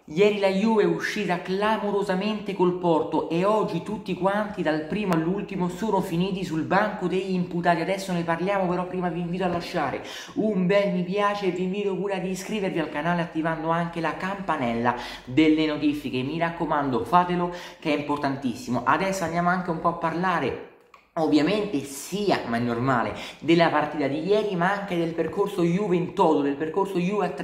Ieri la Juve è uscita clamorosamente col Porto e oggi tutti quanti dal primo all'ultimo sono finiti sul banco degli imputati. Adesso ne parliamo, però prima vi invito a lasciare un bel mi piace e vi invito pure ad iscrivervi al canale attivando anche la campanella delle notifiche. Mi raccomando, fatelo che è importantissimo. Adesso andiamo anche un po' a parlare ovviamente sia, ma è normale, della partita di ieri, ma anche del percorso Juve in toto, del percorso Juve a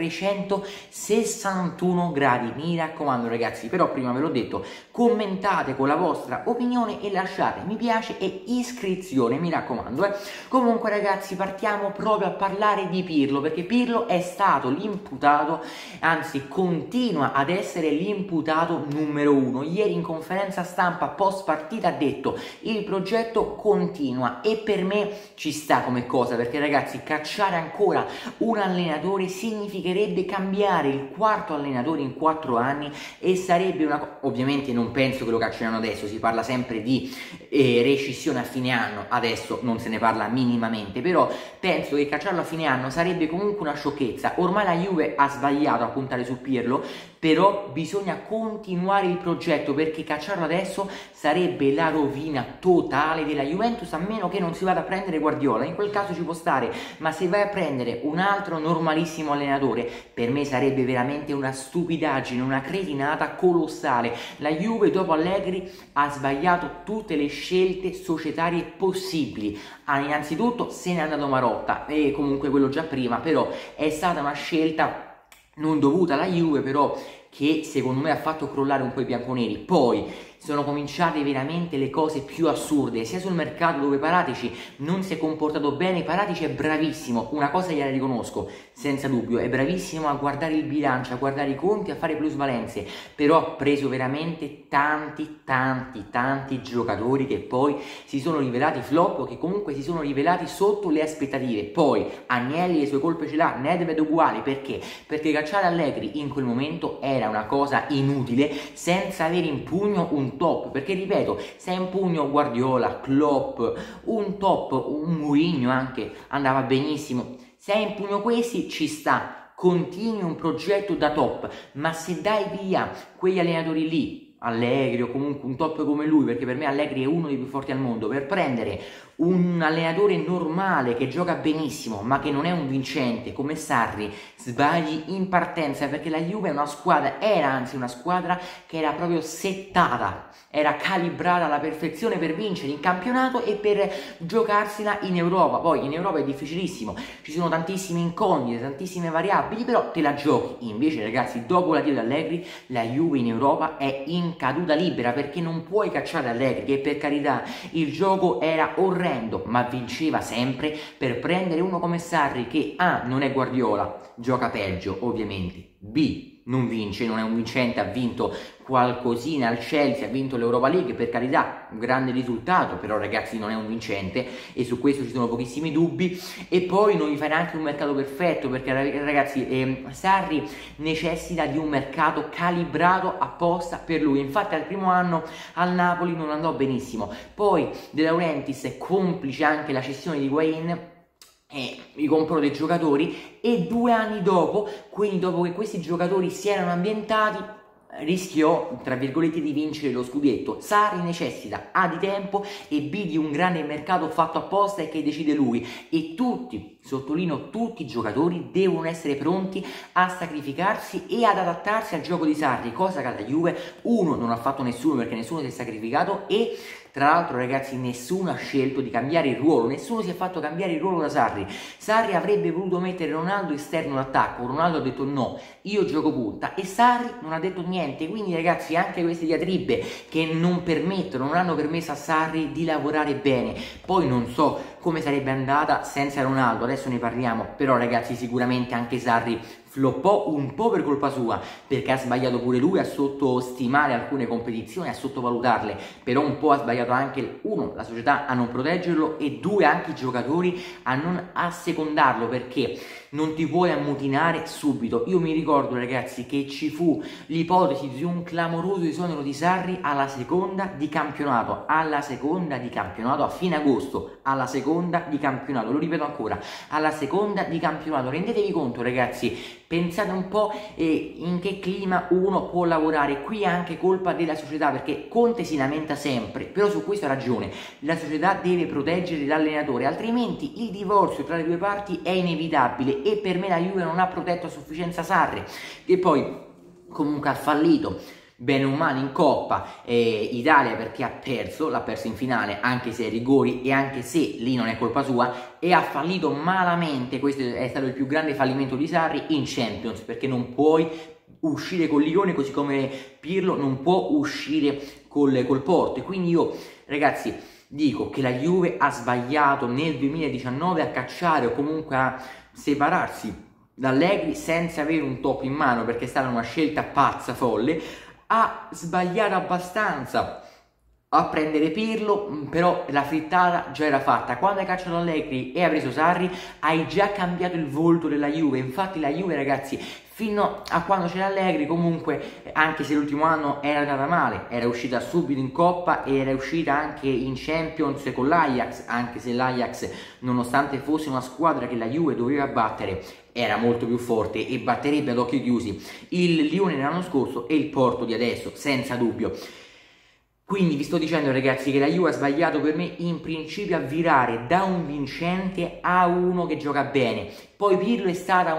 361 gradi. Mi raccomando ragazzi, però prima ve l'ho detto, commentate con la vostra opinione e lasciate mi piace e iscrizione, mi raccomando. Comunque ragazzi, partiamo proprio a parlare di Pirlo, perché Pirlo è stato l'imputato, anzi continua ad essere l'imputato numero uno. Ieri in conferenza stampa post partita ha detto: il progetto continua, e per me ci sta come cosa, perché ragazzi, cacciare ancora un allenatore significherebbe cambiare il quarto allenatore in 4 anni e sarebbe una ovviamente non penso che lo cacceranno adesso, si parla sempre di rescissione a fine anno, adesso non se ne parla minimamente, però penso che cacciarlo a fine anno sarebbe comunque una sciocchezza. Ormai la Juve ha sbagliato a puntare su Pirlo, però bisogna continuare il progetto, perché cacciarlo adesso sarebbe la rovina totale della Juventus, a meno che non si vada a prendere Guardiola. In quel caso ci può stare, ma se vai a prendere un altro normalissimo allenatore, per me sarebbe veramente una stupidaggine, una cretinata colossale. La Juve dopo Allegri ha sbagliato tutte le scelte societarie possibili. Innanzitutto se n'è andato Marotta, e comunque quello già prima, però è stata una scelta non dovuta alla Juve, però che secondo me ha fatto crollare un po' i bianconeri. Poi sono cominciate veramente le cose più assurde, sia sul mercato, dove Paratici non si è comportato bene. Paratici è bravissimo, una cosa gliela riconosco senza dubbio, è bravissimo a guardare il bilancio, a guardare i conti, a fare plusvalenze, però ha preso veramente tanti giocatori che poi si sono rivelati flop, o che comunque si sono rivelati sotto le aspettative. Poi Agnelli le sue colpe ce l'ha, Nedved uguali. Perché? Perché cacciare Allegri in quel momento era una cosa inutile senza avere in pugno un top, perché ripeto, se hai in pugno Guardiola, Klopp, un top, un Mourinho anche andava benissimo, se hai in pugno questi ci sta, continui un progetto da top. Ma se dai via quegli allenatori lì, Allegri o comunque un top come lui, perché per me Allegri è uno dei più forti al mondo, per prendere un allenatore normale che gioca benissimo ma che non è un vincente come Sarri, sbagli in partenza, perché la Juve è una squadra, era anzi una squadra che era proprio settata, era calibrata alla perfezione per vincere in campionato e per giocarsela in Europa. Poi in Europa è difficilissimo, ci sono tantissime incognite, tantissime variabili, però te la giochi. Invece ragazzi, dopo l'addio di Allegri la Juve in Europa è in caduta libera, perché non puoi cacciare Allegri, che per carità il gioco era orrendo ma vinceva sempre, per prendere uno come Sarri che A non è Guardiola, gioca peggio ovviamente, B non vince, non è un vincente, ha vinto qualcosina al Chelsea, ha vinto l'Europa League, per carità un grande risultato, però ragazzi non è un vincente e su questo ci sono pochissimi dubbi. E poi non gli fai neanche un mercato perfetto, perché ragazzi Sarri necessita di un mercato calibrato apposta per lui. Infatti al primo anno al Napoli non andò benissimo, poi De Laurentiis è complice anche la cessione di Higuain e mi comprò dei giocatori, e 2 anni dopo, quindi dopo che questi giocatori si erano ambientati, rischiò tra virgolette di vincere lo scudetto. Sarri necessita A di tempo e B di un grande mercato fatto apposta e che decide lui, e tutti, sottolineo tutti i giocatori devono essere pronti a sacrificarsi e ad adattarsi al gioco di Sarri, cosa che alla Juve non ha fatto nessuno, perché nessuno si è sacrificato. E tra l'altro ragazzi nessuno ha scelto di cambiare il ruolo, nessuno si è fatto cambiare il ruolo da Sarri. Sarri avrebbe voluto mettere Ronaldo esterno d'attacco, Ronaldo ha detto no, io gioco punta, e Sarri non ha detto niente. Quindi ragazzi anche queste diatribe che non hanno permesso a Sarri di lavorare bene. Poi non so come sarebbe andata senza Ronaldo, adesso ne parliamo, però ragazzi sicuramente anche Sarri floppò un po' per colpa sua, perché ha sbagliato pure lui a sottostimare alcune competizioni, a sottovalutarle, però un po' ha sbagliato anche la società a non proteggerlo, e 2 anche i giocatori a non assecondarlo, perché non ti puoi ammutinare subito. Io mi ricordo, ragazzi, che ci fu l'ipotesi di un clamoroso esonero di Sarri alla seconda di campionato, a fine agosto, alla seconda di campionato, lo ripeto ancora, alla seconda di campionato. Rendetevi conto, ragazzi, pensate un po' in che clima uno può lavorare. Qui è anche colpa della società, perché Conte si lamenta sempre, però su questo ha ragione, la società deve proteggere l'allenatore, altrimenti il divorzio tra le due parti è inevitabile, e per me la Juve non ha protetto a sufficienza Sarri, che poi comunque ha fallito bene o male in Coppa Italia, perché l'ha perso in finale anche se ai rigori e anche se lì non è colpa sua, e ha fallito malamente. Questo è stato il più grande fallimento di Sarri in Champions, perché non puoi uscire con Lione, così come Pirlo non può uscire col Porto. E quindi io, ragazzi, dico che la Juve ha sbagliato nel 2019 a cacciare o comunque a separarsi da Allegri senza avere un top in mano, perché è stata una scelta pazza, folle. Ha sbagliato abbastanza a prendere Pirlo, però la frittata già era fatta. Quando hai cacciato Allegri e hai preso Sarri, hai già cambiato il volto della Juve. Infatti la Juve, ragazzi, fino a quando c'era Allegri, comunque, anche se l'ultimo anno era andata male, era uscita subito in Coppa e era uscita anche in Champions con l'Ajax, anche se l'Ajax, nonostante fosse una squadra che la Juve doveva battere, era molto più forte e batterebbe ad occhi chiusi il Lione dell'anno scorso e il Porto di adesso, senza dubbio. Quindi vi sto dicendo, ragazzi, che la Juve ha sbagliato per me in principio a virare da un vincente a uno che gioca bene. Poi Pirlo è stato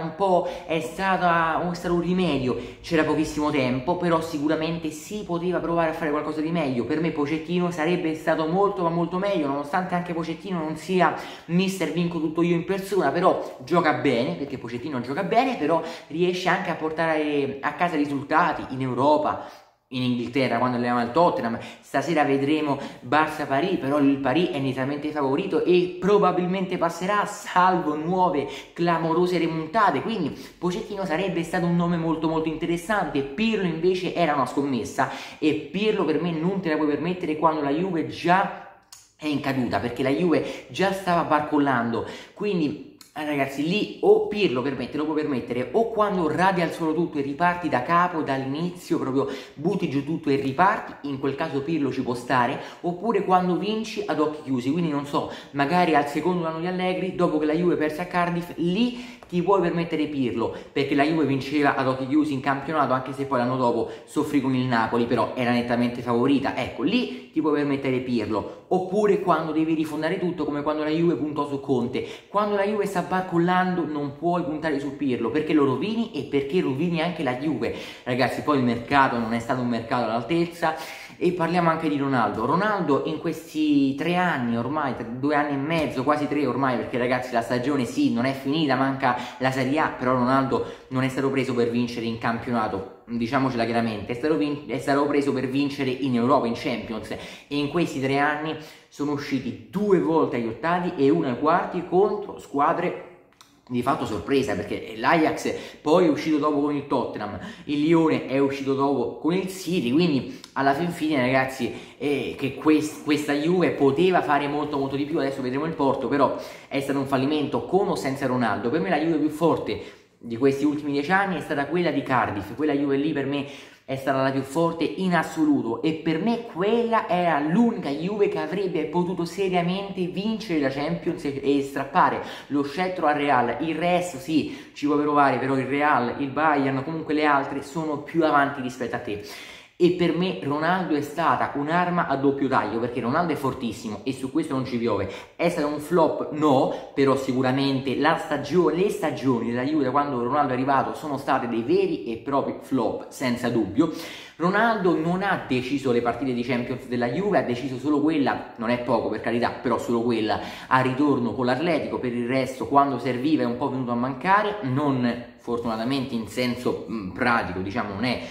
un rimedio, c'era pochissimo tempo, però sicuramente si poteva provare a fare qualcosa di meglio. Per me Pochettino sarebbe stato molto ma molto meglio, nonostante anche Pochettino non sia mister vinco tutto io in persona, però gioca bene, perché Pochettino gioca bene, però riesce anche a portare a casa risultati in Europa, in Inghilterra quando alleniamo al Tottenham. Stasera vedremo Barça-Paris, però il Paris è nettamente favorito e probabilmente passerà, salvo nuove clamorose remontate. Quindi Pochettino sarebbe stato un nome molto molto interessante. Pirlo invece era una scommessa, e Pirlo per me non te la puoi permettere quando la Juve già è in caduta, perché la Juve già stava barcollando. Quindi ragazzi, lì o Pirlo lo può permettere, o quando radi al suolo tutto e riparti da capo, dall'inizio, proprio butti giù tutto e riparti, in quel caso Pirlo ci può stare, oppure quando vinci ad occhi chiusi. Quindi non so, magari al secondo anno di Allegri, dopo che la Juve perse a Cardiff, lì ti puoi permettere Pirlo, perché la Juve vinceva ad occhi chiusi in campionato, anche se poi l'anno dopo soffrì con il Napoli, però era nettamente favorita. Ecco, lì ti puoi permettere Pirlo. Oppure quando devi rifondare tutto, come quando la Juve puntò su Conte. Quando la Juve sta barcollando non puoi puntare su Pirlo, perché lo rovini e perché rovini anche la Juve. Ragazzi, poi il mercato non è stato un mercato all'altezza. E parliamo anche di Ronaldo. Ronaldo in questi 3 anni ormai, 2 anni e mezzo, quasi 3 ormai, perché ragazzi la stagione sì, non è finita, manca la Serie A, però Ronaldo non è stato preso per vincere in campionato, diciamocela chiaramente, è stato preso per vincere in Europa, in Champions, e in questi 3 anni sono usciti 2 volte agli ottavi e 1 ai quarti contro squadre di fatto sorpresa, perché l'Ajax poi è uscito dopo con il Tottenham, il Lione è uscito dopo con il City. Quindi alla fin fine, ragazzi, che questa Juve poteva fare molto molto di più. Adesso vedremo il Porto, però è stato un fallimento con o senza Ronaldo. Per me la Juve più forte di questi ultimi 10 anni è stata quella di Cardiff. Quella Juve lì per me è stata la più forte in assoluto, e per me quella era l'unica Juve che avrebbe potuto seriamente vincere la Champions e strappare lo scettro al Real. Il resto sì, ci può provare, però il Real, il Bayern, comunque le altre sono più avanti rispetto a te. E per me Ronaldo è stata un'arma a doppio taglio, perché Ronaldo è fortissimo e su questo non ci piove. È stato un flop? No, però sicuramente le stagioni della Juve da quando Ronaldo è arrivato sono state dei veri e propri flop, senza dubbio. Ronaldo non ha deciso le partite di Champions della Juve, ha deciso solo quella, non è poco per carità, però solo quella a ritorno con l'Atletico. Per il resto, quando serviva è un po' venuto a mancare, non fortunatamente in senso pratico, diciamo, non è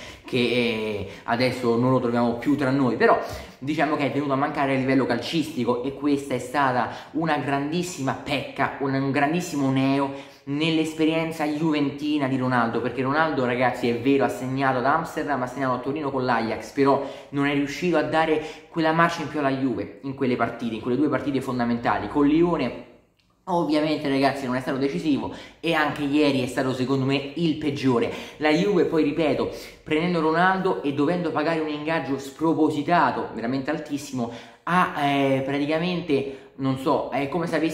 che adesso non lo troviamo più tra noi, però diciamo che è venuto a mancare a livello calcistico, e questa è stata una grandissima pecca, un grandissimo neo nell'esperienza juventina di Ronaldo, perché Ronaldo, ragazzi, è vero, ha segnato ad Amsterdam, ha segnato a Torino con l'Ajax, però non è riuscito a dare quella marcia in più alla Juve in quelle partite, in quelle 2 partite fondamentali. Con Lione Ovviamente ragazzi non è stato decisivo e anche ieri è stato secondo me il peggiore. La Juve poi ripeto, prendendo Ronaldo e dovendo pagare un ingaggio spropositato, veramente altissimo, ha praticamente, non so, è come se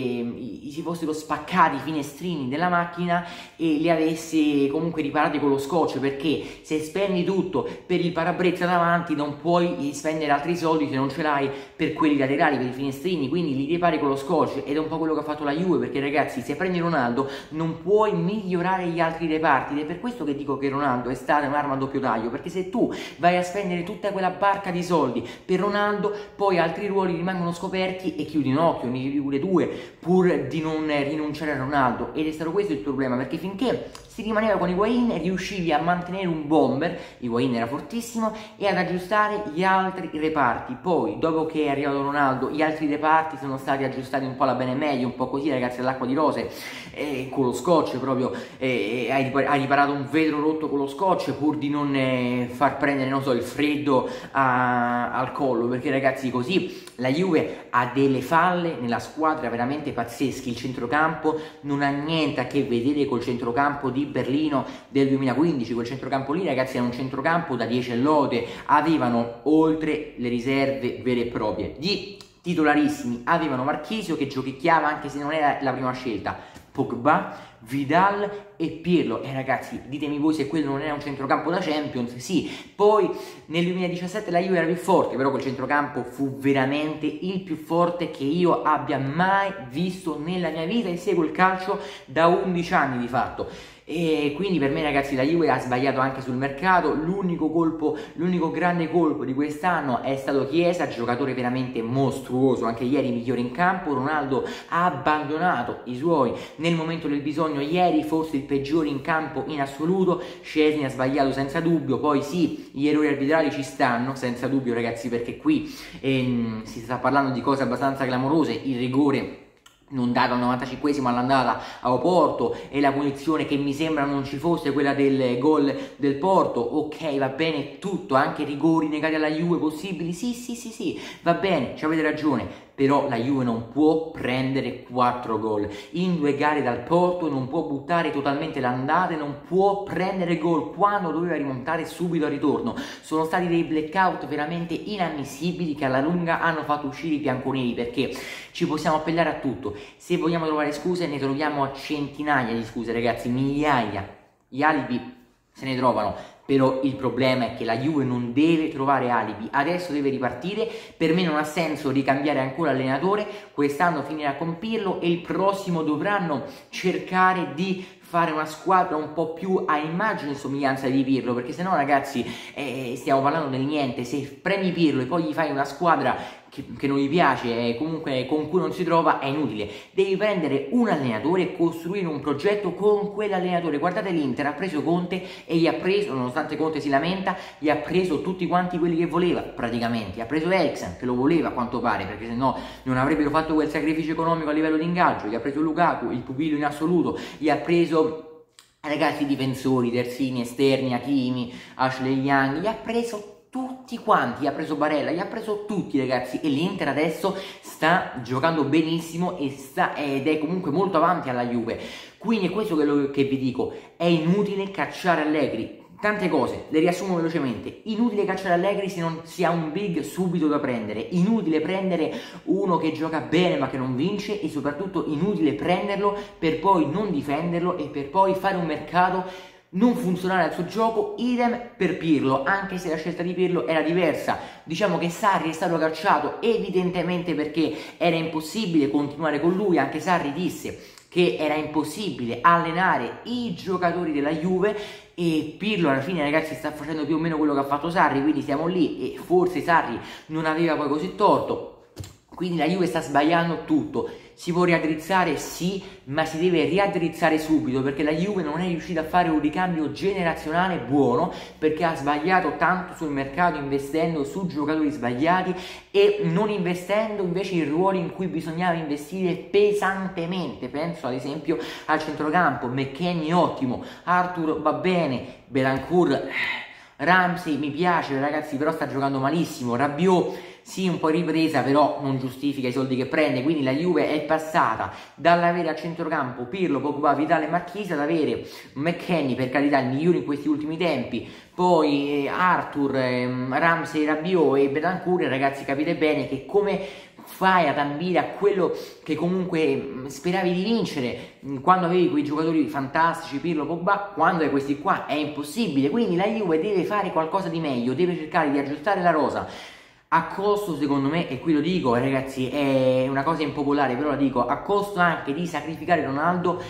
si fossero spaccati i finestrini della macchina e li avesse comunque riparati con lo scotch, perché se spendi tutto per il parabrezza davanti non puoi spendere altri soldi se non ce l'hai per quelli laterali, per i finestrini, quindi li ripari con lo scotch ed è un po' quello che ha fatto la Juve, perché ragazzi se prendi Ronaldo non puoi migliorare gli altri reparti ed è per questo che dico che Ronaldo è stata un'arma a doppio taglio, perché se tu vai a spendere tutta quella barca di soldi per Ronaldo poi altri ruoli rimangono scoperti e chiudi un occhio, ne chiudi pure due pur di non rinunciare a Ronaldo, ed è stato questo il problema, perché finché si rimaneva con Higuain riuscivi a mantenere un bomber, Higuain era fortissimo, e ad aggiustare gli altri reparti. Poi dopo che è arrivato Ronaldo gli altri reparti sono stati aggiustati un po' alla bene meglio, un po' così ragazzi all'acqua di rose, con lo scotch proprio, hai riparato un vetro rotto con lo scotch pur di non far prendere, non so, il freddo al collo, perché ragazzi così la Juve ha delle falle nella squadra veramente pazzesche. Il centrocampo non ha niente a che vedere col centrocampo di Berlino del 2015, quel centrocampo lì ragazzi era un centrocampo da 10 lode, avevano oltre le riserve vere e proprie di titolarissimi, avevano Marchisio che giochicchiava anche se non era la prima scelta, Pogba, Vidal e Pirlo, e ragazzi ditemi voi se quello non era un centrocampo da Champions. Sì, poi nel 2017 la Juve era più forte, però quel centrocampo fu veramente il più forte che io abbia mai visto nella mia vita, e seguo il calcio da 11 anni di fatto. E quindi per me ragazzi la Juve ha sbagliato anche sul mercato. L'unico grande colpo di quest'anno è stato Chiesa, giocatore veramente mostruoso, anche ieri migliore in campo. Ronaldo ha abbandonato i suoi nel momento del bisogno, ieri forse il peggiore in campo in assoluto. Szczęsny ha sbagliato senza dubbio, poi sì, gli errori arbitrali ci stanno senza dubbio ragazzi, perché qui si sta parlando di cose abbastanza clamorose, il rigore non dato al 95esimo all'andata a Oporto e la punizione che mi sembra non ci fosse, quella del gol del Porto. Ok, va bene tutto, anche rigori negati alla Juve possibili, sì, va bene, ci avete ragione, però la Juve non può prendere 4 gol in 2 gare dal Porto, non può buttare totalmente l'andata, non può prendere gol quando doveva rimontare subito al ritorno. Sono stati dei blackout veramente inammissibili che alla lunga hanno fatto uscire i bianconeri, perché ci possiamo appellare a tutto. Se vogliamo trovare scuse ne troviamo a centinaia di scuse ragazzi, migliaia, gli alibi se ne trovano, però il problema è che la Juve non deve trovare alibi, adesso deve ripartire. Per me non ha senso ricambiare ancora allenatore, quest'anno finirà con Pirlo e il prossimo dovranno cercare di fare una squadra un po' più a immagine e somiglianza di Pirlo, perché sennò ragazzi stiamo parlando del niente. Se prendi Pirlo e poi gli fai una squadra che non gli piace, comunque con cui non si trova, è inutile. Devi prendere un allenatore e costruire un progetto con quell'allenatore. Guardate l'Inter, ha preso Conte e gli ha preso, nonostante Conte si lamenta, gli ha preso tutti quanti quelli che voleva praticamente. Ha preso Eriksen che lo voleva a quanto pare, perché sennò non avrebbero fatto quel sacrificio economico a livello di ingaggio. Gli ha preso Lukaku, il pupillo in assoluto, gli ha preso ragazzi difensori, terzini, esterni, Hakimi, Ashley Young, gli ha preso tutti quanti, gli ha preso Barella, gli ha preso tutti ragazzi, e l'Inter adesso sta giocando benissimo ed è comunque molto avanti alla Juve. Quindi è questo che vi dico, è inutile cacciare Allegri. Tante cose, le riassumo velocemente. Inutile cacciare Allegri se non si ha un big subito da prendere, inutile prendere uno che gioca bene ma che non vince, e soprattutto inutile prenderlo per poi non difenderlo e per poi fare un mercato non funzionare al suo gioco. Idem per Pirlo, anche se la scelta di Pirlo era diversa. Diciamo che Sarri è stato cacciato evidentemente perché era impossibile continuare con lui. Anche Sarri disse che era impossibile allenare i giocatori della Juve, e Pirlo alla fine ragazzi sta facendo più o meno quello che ha fatto Sarri, quindi siamo lì, e forse Sarri non aveva poi così torto. Quindi la Juve sta sbagliando tutto. Si può riaddrizzare? Sì, ma si deve riaddrizzare subito, perché la Juve non è riuscita a fare un ricambio generazionale buono, perché ha sbagliato tanto sul mercato investendo su giocatori sbagliati e non investendo invece in ruoli in cui bisognava investire pesantemente. Penso ad esempio al centrocampo, McKennie ottimo, Arthur va bene, Betancourt, Ramsey mi piace ragazzi, però sta giocando malissimo, Rabiot sì un po' ripresa, però non giustifica i soldi che prende, quindi la Juve è passata dall'avere a centrocampo Pirlo, Pogba, Vidal e Marchisio ad avere McKennie, per carità il migliore in questi ultimi tempi, poi Arthur, Ramsey, Rabiot e Betancourt. Ragazzi, capite bene che come fai ad ambire a quello che comunque speravi di vincere quando avevi quei giocatori fantastici, Pirlo, Pogba, quando hai questi qua è impossibile. Quindi la Juve deve fare qualcosa di meglio, deve cercare di aggiustare la rosa a costo, secondo me, e qui lo dico ragazzi, è una cosa impopolare, però la dico, a costo anche di sacrificare Ronaldo.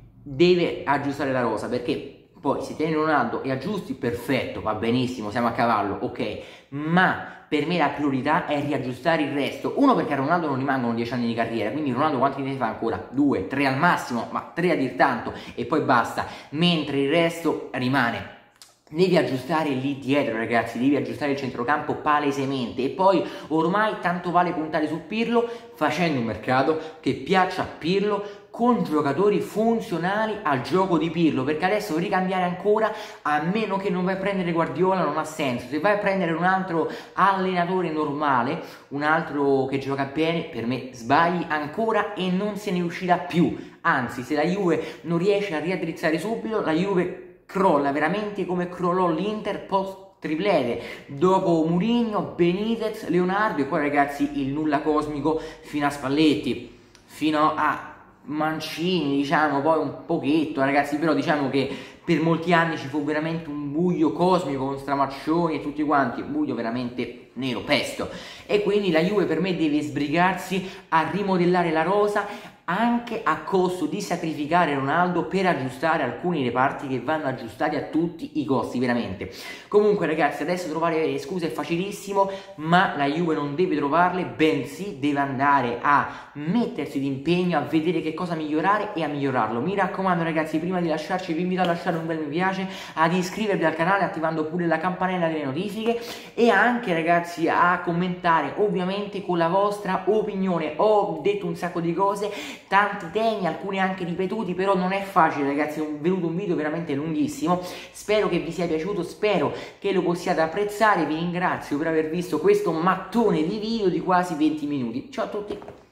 Deve aggiustare la rosa, perché poi se tieni Ronaldo e aggiusti, perfetto, va benissimo, siamo a cavallo, ok, ma per me la priorità è riaggiustare il resto. Uno, perché a Ronaldo non rimangono 10 anni di carriera, quindi Ronaldo quanti ne fa ancora? 2, 3 al massimo, ma 3 a dir tanto, e poi basta, mentre il resto rimane. Devi aggiustare lì dietro ragazzi, devi aggiustare il centrocampo palesemente, e poi ormai tanto vale puntare su Pirlo facendo un mercato che piaccia a Pirlo, con giocatori funzionali al gioco di Pirlo, perché adesso ricambiare ancora, a meno che non vai a prendere Guardiola, non ha senso. Se vai a prendere un altro allenatore normale, un altro che gioca bene, per me sbagli ancora e non se ne uscirà più. Anzi, se la Juve non riesce a riaddrizzare subito, la Juve crolla veramente come crollò l'Inter post triplete, dopo Mourinho, Benitez, Leonardo, e poi ragazzi il nulla cosmico fino a Spalletti, fino a Mancini, diciamo, poi un pochetto ragazzi, però diciamo che per molti anni ci fu veramente un buio cosmico con Stramaccioni e tutti quanti, un buio veramente nero, pesto, e quindi la Juve per me deve sbrigarsi a rimodellare la rosa, anche a costo di sacrificare Ronaldo per aggiustare alcuni reparti che vanno aggiustati a tutti i costi, veramente. Comunque ragazzi, adesso trovare scuse è facilissimo, ma la Juve non deve trovarle, bensì deve andare a mettersi d'impegno, a vedere che cosa migliorare e a migliorarlo. Mi raccomando ragazzi, prima di lasciarci vi invito a lasciare un bel mi piace, ad iscrivervi al canale attivando pure la campanella delle notifiche, e anche ragazzi a commentare ovviamente con la vostra opinione. Ho detto un sacco di cose, tanti temi, alcuni anche ripetuti, però non è facile ragazzi, è venuto un video veramente lunghissimo. Spero che vi sia piaciuto, spero che lo possiate apprezzare, vi ringrazio per aver visto questo mattone di video di quasi 20 minuti. Ciao a tutti!